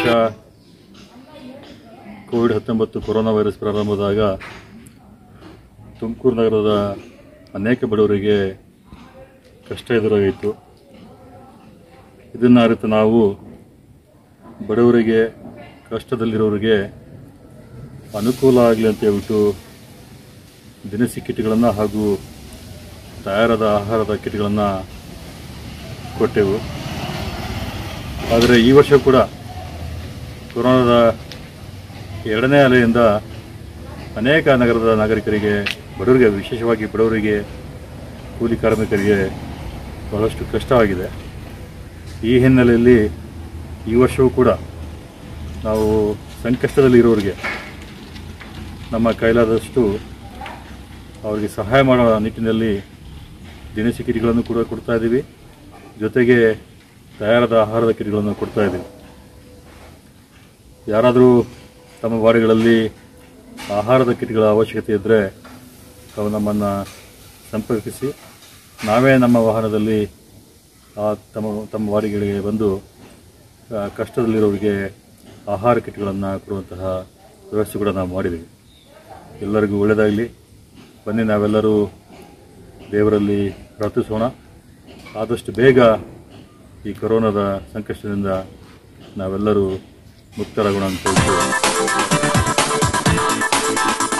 ವರ್ಷ COVID-19 corona virus ಪ್ರಾರಂಭವಾದಾಗ ತುಮಕೂರು ನಗರದ ಅನೇಕ ಬಡವರಿಗೆ ಕಷ್ಟ ಎದುರಾಗಿತ್ತು. ಇದನ್ನು ಅರಿತು ನಾವು ಬಡವರಿಗೆ, ಕಷ್ಟದಲ್ಲಿರೋರಿಗೆ ಅನುಕೂಲ ಆಗಲಿ ಅಂತ ಹೇಳ್ಬಿಟ್ಟು ದಿನಸಿ ಕಿಟ್ಗಳನ್ನು ಹಾಗೂ ತಯಾರಾದ ಆಹಾರದ ಕಿಟ್ಗಳನ್ನು ಕೊಟ್ಟೆವು. ಆದರೆ ಈ ವರ್ಷ ಕೂಡ ಕೊರೋನಾದ ಎರಡನೇ ಅಲೆಯಿಂದ ಅನೇಕ ನಗರದ ನಾಗರಿಕರಿಗೆ, ಬಡವರಿಗೆ, ವಿಶೇಷವಾಗಿ ಬಡವರಿಗೆ, ಕೂಲಿ ಕಾರ್ಮಿಕರಿಗೆ ಬಹಳಷ್ಟು ಕಷ್ಟವಾಗಿದೆ. ಈ ಹಿನ್ನೆಲೆಯಲ್ಲಿ ಈ ವರ್ಷವೂ ಕೂಡ ನಾವು ಸಂಕಷ್ಟದಲ್ಲಿರೋರಿಗೆ ನಮ್ಮ ಕೈಲಾದಷ್ಟು ಅವರಿಗೆ ಸಹಾಯ ಮಾಡೋ ನಿಟ್ಟಿನಲ್ಲಿ ದಿನಸಿ ಕಿಟ್ಗಳನ್ನು ಕೂಡ ಕೊಡ್ತಾ ಇದ್ದೀವಿ. ಜೊತೆಗೆ ತಯಾರಾದ ಆಹಾರದ ಕಿಟ್ಗಳನ್ನು ಕೊಡ್ತಾ ಇದ್ದೀವಿ. ಯಾರಾದರೂ ತಮ್ಮ ವಾರ್ಡ್ಗಳಲ್ಲಿ ಆಹಾರದ ಕಿಟ್ಗಳ ಅವಶ್ಯಕತೆ ಇದ್ದರೆ ತಾವು ನಮ್ಮನ್ನು ಸಂಪರ್ಕಿಸಿ, ನಾವೇ ನಮ್ಮ ವಾಹನದಲ್ಲಿ ತಮ್ಮ ವಾರ್ಡ್ಗಳಿಗೆ ಬಂದು ಕಷ್ಟದಲ್ಲಿರೋರಿಗೆ ಆಹಾರ ಕಿಟ್ಗಳನ್ನು ಕೊಡುವಂತಹ ವ್ಯವಸ್ಥೆ ಕೂಡ ನಾವು ಮಾಡಿದ್ದೀವಿ. ಎಲ್ಲರಿಗೂ ಒಳ್ಳೆಯದಾಗಲಿ. ಬನ್ನಿ, ನಾವೆಲ್ಲರೂ ದೇವರಲ್ಲಿ ಪ್ರಾರ್ಥಿಸೋಣ. ಆದಷ್ಟು ಬೇಗ ಈ ಕೊರೋನಾದ ಸಂಕಷ್ಟದಿಂದ ನಾವೆಲ್ಲರೂ ಮುಕ್ತರಾಗೋಣ ಅಂತ ಹೇಳ್ತೀವಿ.